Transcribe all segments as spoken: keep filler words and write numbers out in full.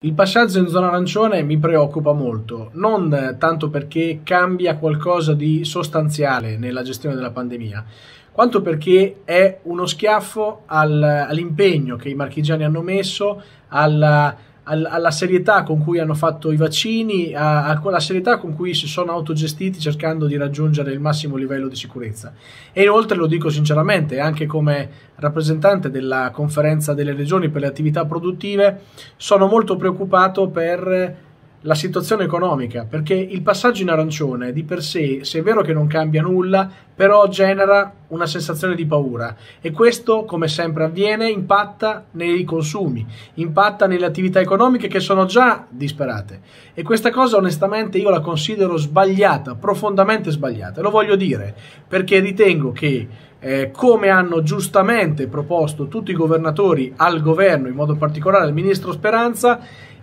Il passaggio in zona arancione mi preoccupa molto, non tanto perché cambia qualcosa di sostanziale nella gestione della pandemia, quanto perché è uno schiaffo al, all'impegno che i marchigiani hanno messo, alla, al, alla serietà con cui hanno fatto i vaccini, a, a quella serietà con cui si sono autogestiti cercando di raggiungere il massimo livello di sicurezza. E inoltre, lo dico sinceramente, anche come rappresentante della conferenza delle regioni per le attività produttive, sono molto preoccupato per la situazione economica, perché il passaggio in arancione di per sé, se è vero che non cambia nulla, però genera una sensazione di paura e questo, come sempre avviene, impatta nei consumi, impatta nelle attività economiche che sono già disperate, e questa cosa onestamente io la considero sbagliata, profondamente sbagliata, e lo voglio dire perché ritengo che eh, come hanno giustamente proposto tutti i governatori al governo, in modo particolare il ministro Speranza,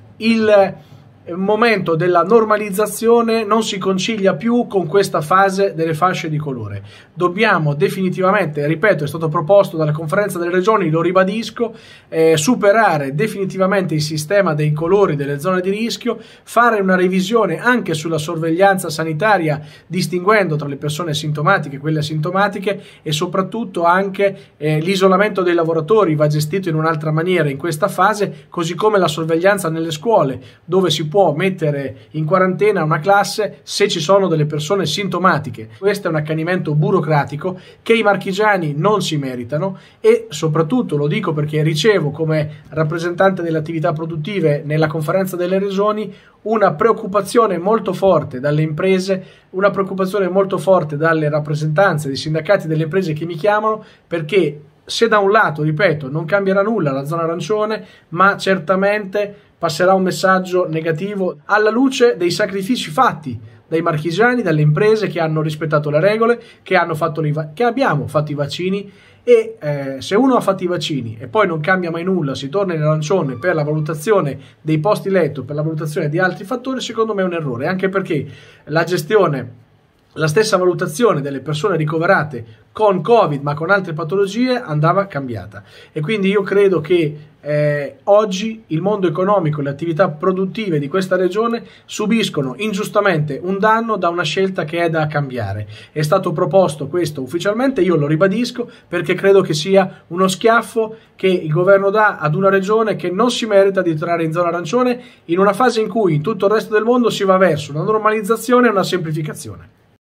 il momento della normalizzazione non si concilia più con questa fase delle fasce di colore. Dobbiamo definitivamente, ripeto, è stato proposto dalla conferenza delle regioni, lo ribadisco, eh, superare definitivamente il sistema dei colori delle zone di rischio, fare una revisione anche sulla sorveglianza sanitaria, distinguendo tra le persone sintomatiche e quelle asintomatiche, e soprattutto anche eh, l'isolamento dei lavoratori va gestito in un'altra maniera in questa fase, così come la sorveglianza nelle scuole, dove si può mettere in quarantena una classe se ci sono delle persone sintomatiche. Questo è un accanimento burocratico che i marchigiani non si meritano, e soprattutto lo dico perché ricevo come rappresentante delle attività produttive nella conferenza delle regioni una preoccupazione molto forte dalle imprese, una preoccupazione molto forte dalle rappresentanze dei sindacati delle imprese che mi chiamano, perché se da un lato, ripeto, non cambierà nulla la zona arancione, ma certamente passerà un messaggio negativo alla luce dei sacrifici fatti dai marchigiani, dalle imprese che hanno rispettato le regole, che, hanno fatto i che abbiamo fatto i vaccini, e eh, se uno ha fatto i vaccini e poi non cambia mai nulla, si torna in arancione per la valutazione dei posti letto, per la valutazione di altri fattori, secondo me è un errore, anche perché la gestione, la stessa valutazione delle persone ricoverate con Covid ma con altre patologie andava cambiata, e quindi io credo che eh, oggi il mondo economico e le attività produttive di questa regione subiscono ingiustamente un danno da una scelta che è da cambiare. È stato proposto questo ufficialmente, io lo ribadisco perché credo che sia uno schiaffo che il governo dà ad una regione che non si merita di entrare in zona arancione in una fase in cui in tutto il resto del mondo si va verso una normalizzazione e una semplificazione.